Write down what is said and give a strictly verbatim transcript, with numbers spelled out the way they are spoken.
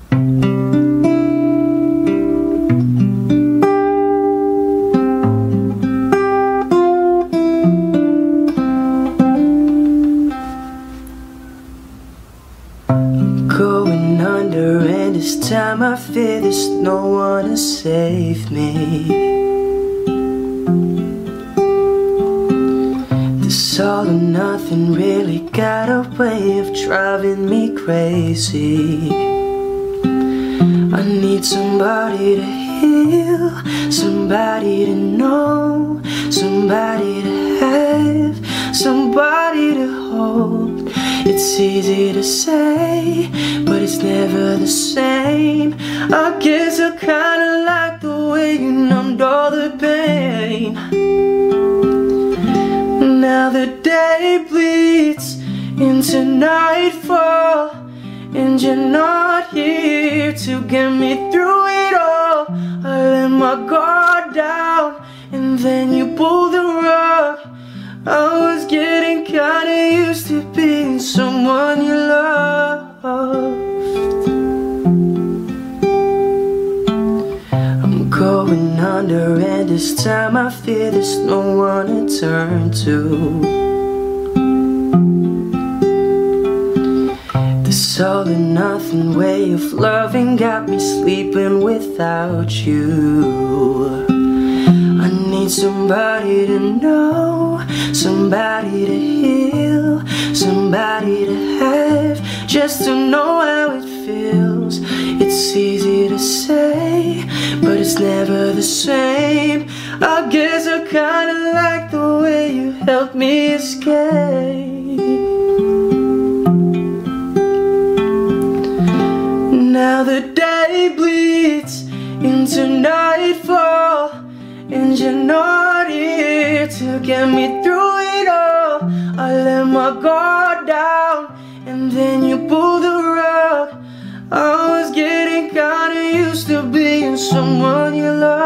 Going under, and this time I fear there's no one to save me. This all or nothing really got a way of driving me crazy. I need somebody to heal, somebody to know, somebody to have, somebody to hold. It's easy to say, but it's never the same. I guess I kinda like the way you numbed all the pain. Now the day bleeds into nightfall, and you're not here to get me through it all. I let my guard down, and then you pulled the rug. I was getting kinda used to being someone you loved. I'm going under, and this time I fear there's no one to turn to. This all or nothing way of loving got me sleeping without you. I need somebody to know, somebody to heal, somebody to have, just to know how it feels. It's easy to say, but it's never the same. I guess I kinda like the way you helped me escape. Now the day bleeds into nightfall, and you're not here to get me through it all. I let my guard down, and then you pulled the rug. I was getting kinda used to being someone you love.